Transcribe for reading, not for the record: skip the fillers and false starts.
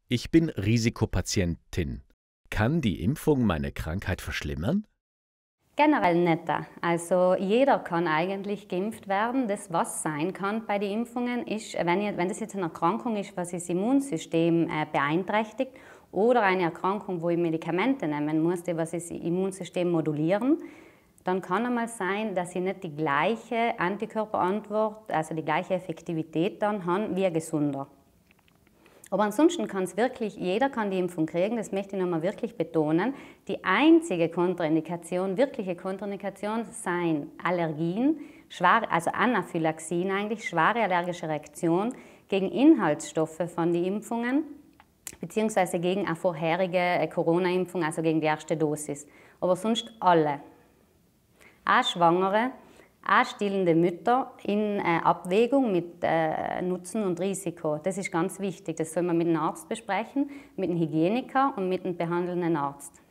Ich bin Risikopatientin. Kann die Impfung meine Krankheit verschlimmern? Generell nicht. Also jeder kann eigentlich geimpft werden. Das, was sein kann bei den Impfungen, ist, wenn das jetzt eine Erkrankung ist, was das Immunsystem beeinträchtigt, oder eine Erkrankung, wo ich Medikamente nehmen muss, die was das Immunsystem modulieren, dann kann einmal sein, dass ich nicht die gleiche Antikörperantwort, also die gleiche Effektivität dann habe wie ein Gesunder. Aber ansonsten kann es wirklich, jeder kann die Impfung kriegen, das möchte ich nochmal wirklich betonen. Die einzige Kontraindikation, wirkliche Kontraindikation, seien Allergien, also Anaphylaxien eigentlich, schwere allergische Reaktion gegen Inhaltsstoffe von den Impfungen, beziehungsweise gegen eine vorherige Corona-Impfung, also gegen die erste Dosis. Aber sonst alle. Auch Schwangere, auch stillende Mütter in Abwägung mit Nutzen und Risiko. Das ist ganz wichtig. Das soll man mit dem Arzt besprechen, mit dem Hygieniker und mit dem behandelnden Arzt.